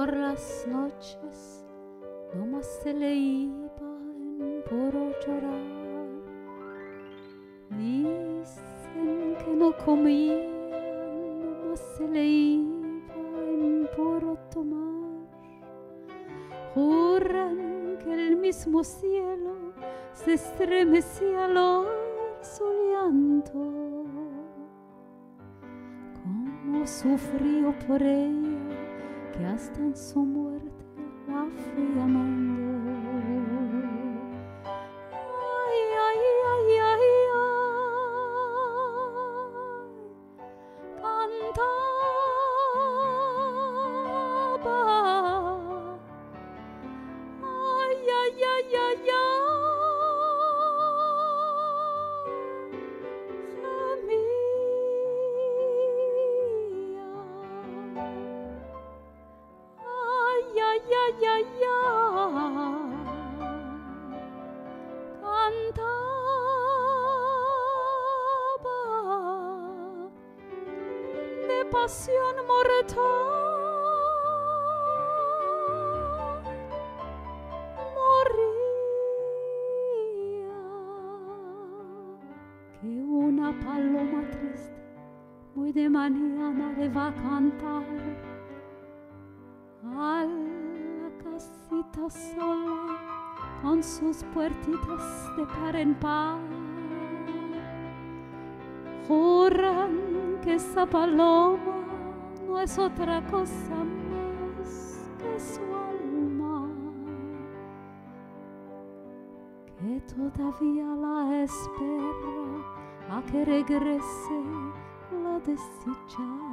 Por las noches nomás se le iba en puro llorar. Dicen que no comía, nomás se le iba en puro tomar. Juran que el mismo cielo se estremecía al oír su llanto. Cómo sufrió por ella, que hasta en su muerte la fui amando. Ay, ay, ay, ay, ay, cantaba. Ay, ay, ay, ay, ay, gemía. Ay, ay, ay, ay, cantaba de pasión mortal, moría. Que una paloma triste muy de mañana le va a cantar a la casita sola con sus puertitas de par en par. Juran que esa paloma no es otra cosa más que su alma, que todavía la espera a que regrese la desdichada.